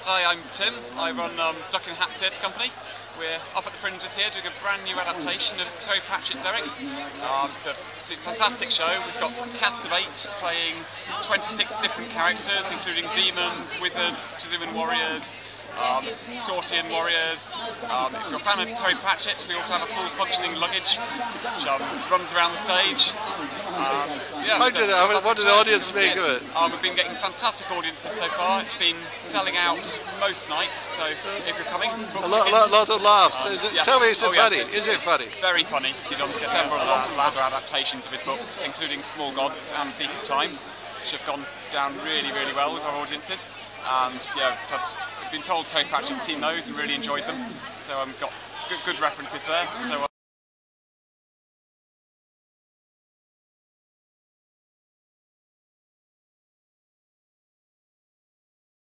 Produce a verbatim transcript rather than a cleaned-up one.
Hi, I'm Tim. I run um, Duck and Hat Theatre Company. We're up at the Fringe this year doing a brand new adaptation of Terry Pratchett's Eric. Um, it's, a, it's a fantastic show. We've got a cast of eight playing twenty-six different characters, including demons, wizards, Chizuman warriors, um, Sortian warriors. Um, if you're a fan of Terry Pratchett, we also have a full functioning luggage which um, runs around the stage. And, yeah, How did, so, what did the audience make of it? Um, we've been getting fantastic audiences so far. It's been selling out most nights, so if you're coming, book A lot, tickets. lot, lot of laughs. Um, Is it, yes. Tell me, is it oh, yes, funny? it's, Is it funny? Very funny. He's done several other adaptations of his books, including Small Gods and Thief of Time, which have gone down really, really well with our audiences. And yeah, we've been told Terry Pratchett's seen those and really enjoyed them, so I've um, got good, good references there. So